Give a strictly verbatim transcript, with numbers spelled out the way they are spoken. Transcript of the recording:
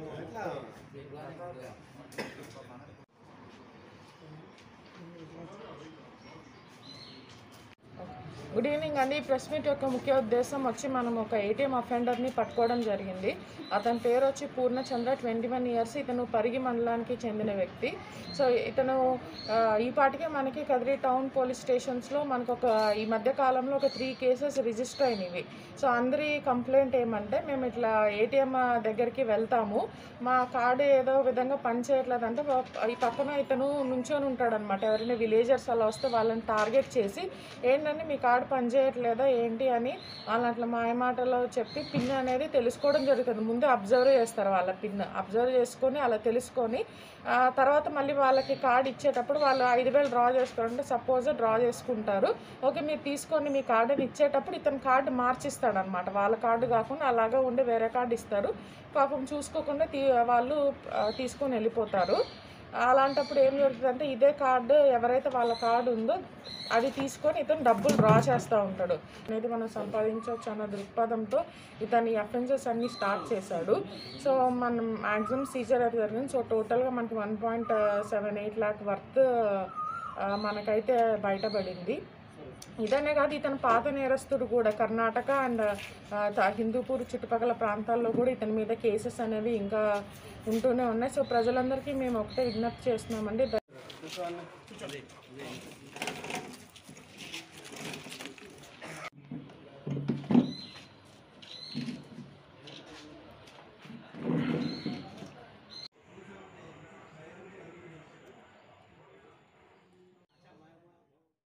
Good evening అండి. Press meet యొక్క ముఖ్య ఉద్దేశం వచ్చి మనం ఒక ఏటీఎం అఫెండర్ని పట్టుకోవడం జరిగింది. అతని పేరు వచ్చి పూర్ణచంద్ర, ట్వంటీ వన్ ఇయర్స్. ఇతను పరిగి మండలానికి చెందిన వ్యక్తి. సో ఇతను ఈ పాటికే మనకి కదిరి టౌన్ పోలీస్ స్టేషన్స్లో మనకు ఒక ఈ మధ్య కాలంలో ఒక త్రీ కేసెస్ రిజిస్టర్ అయినవి. సో అందరి కంప్లైంట్ ఏమంటే, మేము ఇట్లా ఏటీఎం దగ్గరికి వెళ్తాము, మా కార్డు ఏదో విధంగా పని చేయట్లేదంటే ఈ పక్కన ఇతను నుంచొని ఉంటాడనమాట. ఎవరైనా విలేజర్స్ అలా వస్తే వాళ్ళని టార్గెట్ చేసి ఏంటంటే మీ కార్డు పనిచేయట్లేదా ఏంటి అని వాళ్ళని అట్లా మాయమాటలో చెప్పి పిన్ అనేది తెలుసుకోవడం జరుగుతుంది. ముందు అబ్జర్వ్ చేస్తారు, వాళ్ళ పిన్ అబ్జర్వ్ చేసుకొని అలా తెలుసుకొని తర్వాత మళ్ళీ వాళ్ళకి కార్డు ఇచ్చేటప్పుడు వాళ్ళు ఐదు వేలు డ్రా చేసుకోవాలంటే సపోజ్ డ్రా చేసుకుంటారు. ఓకే మీరు తీసుకొని మీ కార్డుని ఇచ్చేటప్పుడు ఇతను కార్డు మార్చిస్తాడు అనమాట. వాళ్ళ కార్డు కాకుండా అలాగా ఉండి వేరే కార్డు ఇస్తారు. పాపం చూసుకోకుండా తీ వాళ్ళు తీసుకొని వెళ్ళిపోతారు. అలాంటప్పుడు ఏం జరుగుతుందంటే ఇదే కార్డు ఎవరైతే వాళ్ళ కార్డు ఉందో అది తీసుకొని ఇతను డబ్బులు డ్రా చేస్తూ ఉంటాడు. అనేది మనం సంపాదించవచ్చు అన్న దృక్పథంతో ఇతను ఈ అఫెన్సెస్ అన్నీ స్టార్ట్ చేశాడు. సో మనం మ్యాక్సిమం సీజర్ అయితే జరిగింది. సో టోటల్గా మనకి one point seven eight lakh worth మనకైతే బయటపడింది. ఇదనే కాదు, ఇతను పాత నేరస్తుడు కూడా. కర్ణాటక అండ్ హిందూపూర్ చుట్టుపక్కల ప్రాంతాల్లో కూడా ఇతని మీద కేసెస్ అనేవి ఇంకా ఉంటూనే ఉన్నాయి. సో ప్రజలందరికీ మేము ఒకటే విజ్ఞప్తి చేస్తున్నామండి.